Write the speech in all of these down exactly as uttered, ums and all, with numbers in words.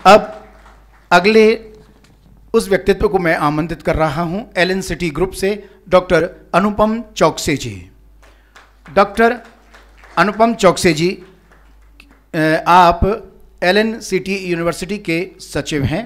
अब अगले उस व्यक्तित्व को मैं आमंत्रित कर रहा हूं एलन सिटी ग्रुप से डॉक्टर अनुपम चौकसे जी। डॉक्टर अनुपम चौकसे जी, आप एलन सिटी यूनिवर्सिटी के सचिव हैं,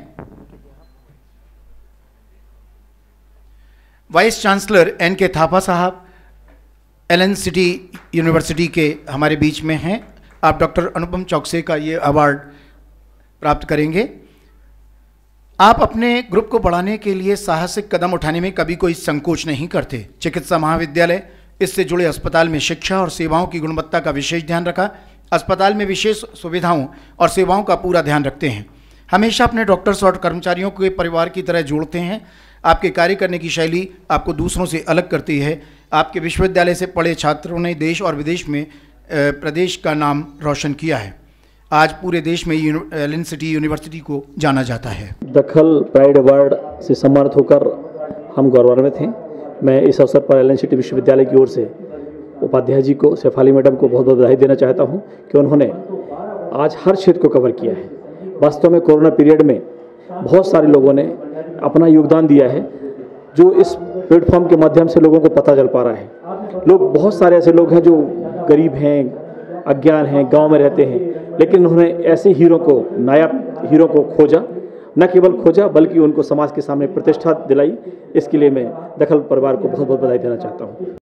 वाइस चांसलर एन के थापा साहब एलन सिटी यूनिवर्सिटी के हमारे बीच में हैं। आप डॉक्टर अनुपम चौकसे का ये अवार्ड प्राप्त करेंगे। आप अपने ग्रुप को बढ़ाने के लिए साहसिक कदम उठाने में कभी कोई संकोच नहीं करते। चिकित्सा महाविद्यालय, इससे जुड़े अस्पताल में शिक्षा और सेवाओं की गुणवत्ता का विशेष ध्यान रखा। अस्पताल में विशेष सुविधाओं और सेवाओं का पूरा ध्यान रखते हैं। हमेशा अपने डॉक्टर्स और कर्मचारियों को परिवार की तरह जोड़ते हैं। आपके कार्य करने की शैली आपको दूसरों से अलग करती है। आपके विश्वविद्यालय से पढ़े छात्रों ने देश और विदेश में प्रदेश का नाम रोशन किया है। आज पूरे देश में एलन सिटी यूनिवर्सिटी को जाना जाता है। दखल प्राइड अवार्ड से सम्मानित होकर हम गौरवान्वित हैं। मैं इस अवसर पर एलन सिटी विश्वविद्यालय की ओर से उपाध्याय जी को, शेफाली मैडम को बहुत बहुत बधाई देना चाहता हूं कि उन्होंने आज हर क्षेत्र को कवर किया है। वास्तव में कोरोना पीरियड में बहुत सारे लोगों ने अपना योगदान दिया है, जो इस प्लेटफॉर्म के माध्यम से लोगों को पता चल पा रहा है। लोग, बहुत सारे ऐसे लोग हैं जो गरीब हैं, अज्ञान हैं, गांव में रहते हैं, लेकिन उन्होंने ऐसे हीरो को, नायाब हीरो को खोजा, न केवल खोजा बल्कि उनको समाज के सामने प्रतिष्ठा दिलाई। इसके लिए मैं दखल परिवार को बहुत बहुत बधाई देना चाहता हूँ।